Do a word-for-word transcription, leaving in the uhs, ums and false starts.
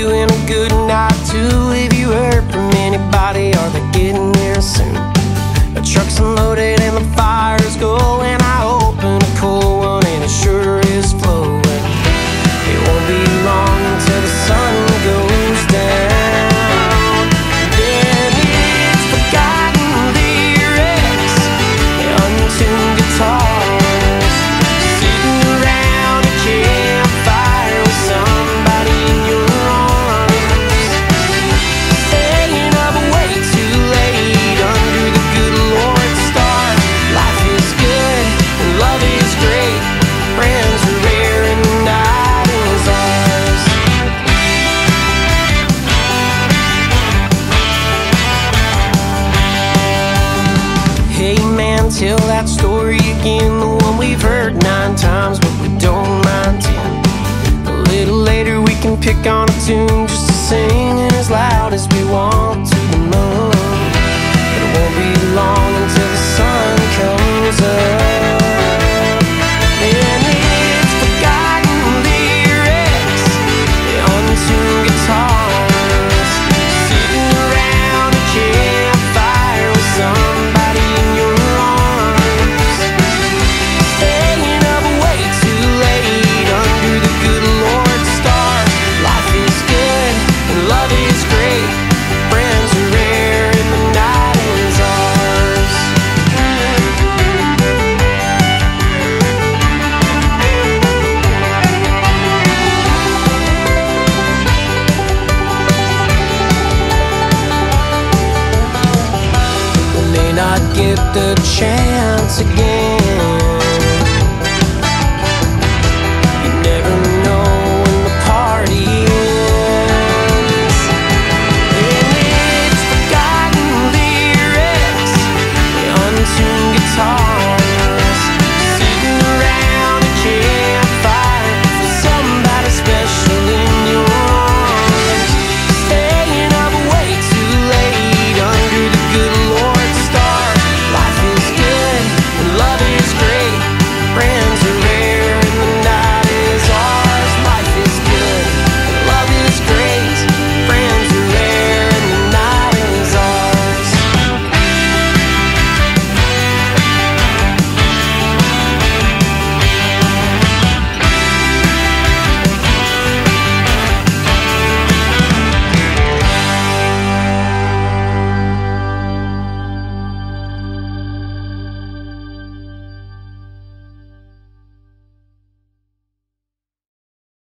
you and a good night too. Have you heard from anybody? Are they getting here soon? The truck's unloaded and the fire's going. I open a cold one and it sure is flowing. It won't be long until the sun goes down. Then it's forgotten lyrics, untuned guitars, sitting around a campfire with somebody in your arms, staying up way too late under the good Lord's stars. Life is good and love is great, friends are rare and the night is ours. Hey man, tell that story again, the one we've heard nine times but we don't mind ten. A little later we can pick on a tune just to sing as loud as we want to the moon. It won't be long until the sun comes up. And it's forgotten lyrics, untuned guitars, sitting around a campfire with somebody in your arms, staying up way too late under the good Lord's stars. Life is good and love is great, friends are rare and the night is ours. We may not get the chance again